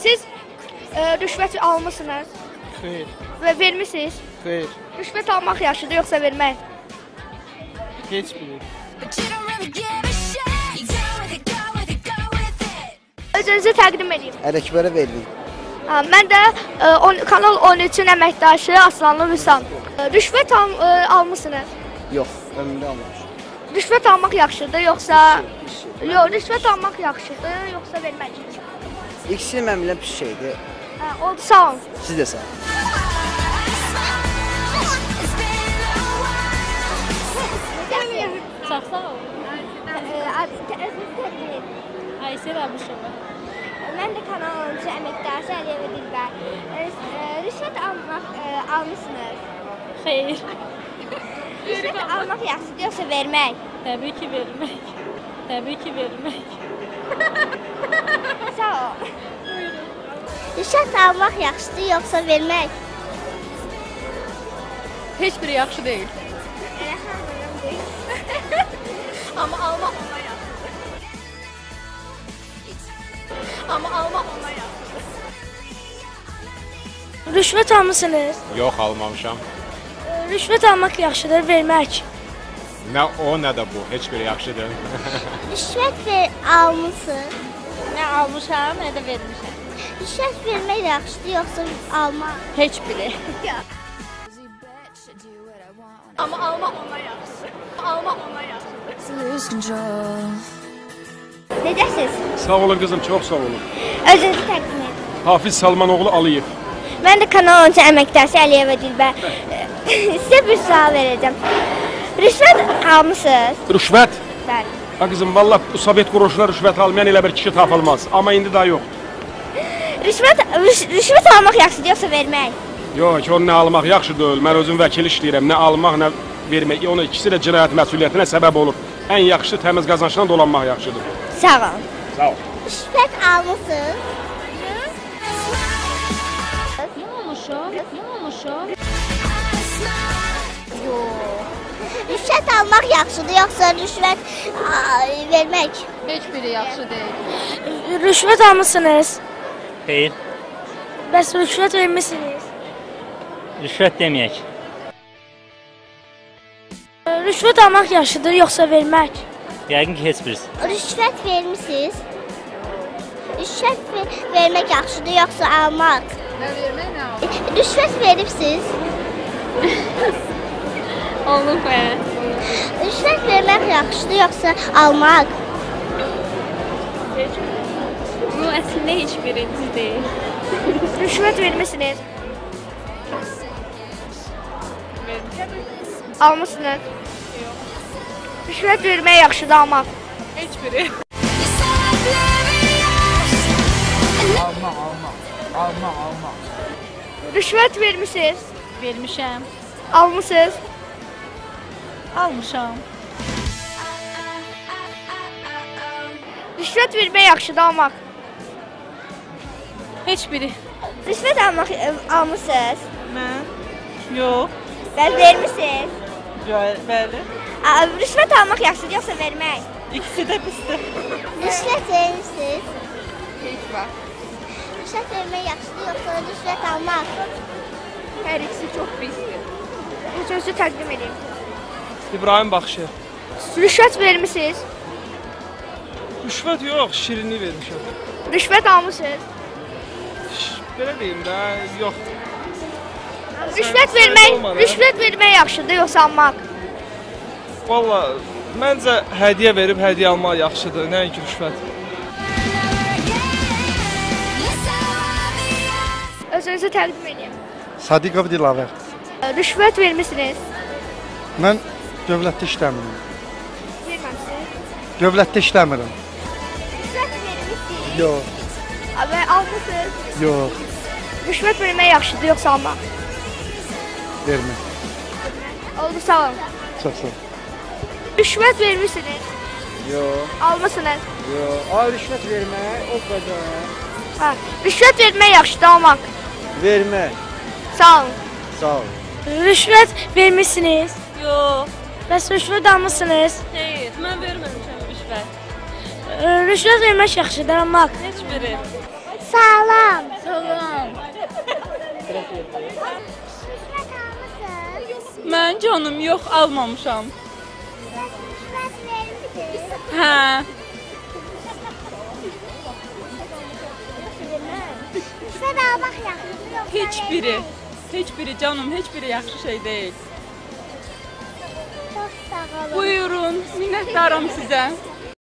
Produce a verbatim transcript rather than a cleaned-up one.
Siz e, rüşvət almısınız Xeyr, və vermisiniz? xeyr, Rüşvət almaq yaxşıdır yoxsa vermək? heç biri. Özünüzü təqdim edin. Ələkbərə verdik. Ha, mən də e, on, Kanal on üçün əməkdaşı Aslanlı Vüsam. E, rüşvət al, e, almısınız? Yox, ömrümdə almamışım. Rüşvət almaq yaxşıdır yoxsa... Pis şey. Yox, rüşvət almaq yaxşıdır yoxsa vermək? İkisi mən bilən pis şeydir. Ha, oldu, sağ olun. Siz də sağ olun. Çox sağ ol. Aysel Abuşova. Mən də Kanal on üçün əməkdaşı Əliyeva Dilbər. Rüşvət almaq almısınız? Xeyr. Rüşvət almaq yaxşıdır yoxsa vermək? Təbii ki vermək. Təbii ki vermək. Sağ ol. Rüşvət almaq yaxşıdır yoxsa vermək? Heç biri yaxşı deyil. Amma almaq ona yaxşıdır. Amma almaq ona yaxşıdır. Rüşvət almısınız? Yox, almamışam. Rüşvət almaq yaxşıdır, vermək. Nə o, nə də bu. Heç biri yaxşıdır. Rüşvət ver, almısınız? Nə almışam, nə də vermişəm. Rüşvət vermək yaxşıdır yoxsa almaq? Heç biri. Amma almaq ona yaxşıdır. Almaq ona yaxşıdır. Necəsiz? Sağ olun qızım, çox sağ olun. Özünüzü təqdim edin. Hafiz Salmanoğlu Aliyev. Mən də Kanal on üçün əməkdaşı Əliyeva Dilbər. Sizə bir sual verəcəm. Rüşvət almısınız? Rüşvət. Bəli. Ha qızım, valla bu Sovet quruluşuna rüşvət almayan elə bir kişi tapılmaz. Amma indi daha yox. Rüşvət, rüş, rüşvət almaq yaxşıdır yoxsa vermək? Yox, onu nə almaq yaxşı deyil. Mən özüm vəkil işləyirəm. Nə almaq, nə vermək. Onun ikisi də cinayət məsuliyyətinə səbəb olur. Ən yaxşı təmiz qazançla dolanmaq yaxşıdır. Sağ olun. Sağ ol. Rüşvət almısınız? Nə olmuşam? Nə olmuşam? Rüşvət almaq yaxşıdır yoxsa rüşvət ay, vermək? Heç biri yaxşı deyil. Rüşvət almısınız? Xeyr, Bəs rüşvət vermisiniz? rüşvət deməyək. Rüşvət almaq yaxşıdır yoxsa vermək? Yəqin ki, heç birisi. Rüşvət vermisiniz? Rüşvət ver vermək yaxşıdır yoxsa almaq? Nə vermək, nə almaq? Rüşvət veribsiz? Olub bə. Rüşvət vermək yaxşıdır yoxsa almaq? Bu əslində heç birincisi deyil. Rüşvət vermisiniz? Almısınız? Rüşvət vermək yaxşıdır almaq? Heç biri. Alma, alma, alma, alma. Rüşvət vermisiniz? Vermişəm. Almısınız? Almışam. Rüşvət vermək yaxşıdır almaq? Heç biri. Rüşvət almaq almısınız? Mən? Yox. Bəs vermisiniz? Bəli. Rüşvət almaq yaxşıdır yoxsa vermək? İkisi də pisdir. Rüşvət vermisiniz? Heç vaxt. Rüşvət vermək yaxşıdır yoxsa rüşvət almaq? Hər ikisi çox pisdir. Özünüzü təqdim edin. İbrahim Baxşıyev. Rüşvət vermisiniz? Rüşvət yox, şirinlik vermişəm. Rüşvət almısınız? Belə deyim də, yox. Rüşvət vermək, rüşvət vermək yaxşıdır yoxsa almaq? Valla, məncə hədiyyə verib hədiyyə almaq yaxşıdır, nəinki rüşvət. Özünüzü təqdim edin. Sadiqov Dilavər. Rüşvət vermisiniz? Mən dövlətdə işləmirəm. Verməmisiniz? Dövlətdə işləmirəm. Rüşvət vermisiniz? Yox, Və almısınız? yox, Rüşvət vermək yaxşıdır yoxsa almaq? vermə. Oldu, sağ olun. Çox sağ ol. Rüşvət vermisiniz? Yox, Almısınız? yox. Ay rüşvət vermək, o qədər. Ha, rüşvət vermək yaxşıdır almaq? Vermə. Sağ olun. Sağ ol. Rüşvət vermisiniz? Yox. Bəs rüşvət almısınız? Xeyr, mən verməmişəm rüşvət. Rüşvət vermək yaxşıdır almaq? Heç biri. Salam. Salam. Rüşvət almısınız? Mən canım yox almamışam. Rüşvət vermişsiniz? Hə. Rüşvət almaq yaxşıdır, yoxsa Heç vermək? biri. Heç biri canım, heç biri yaxşı şey deyil. Çox sağ olun. Buyurun, minnətdaram sizə.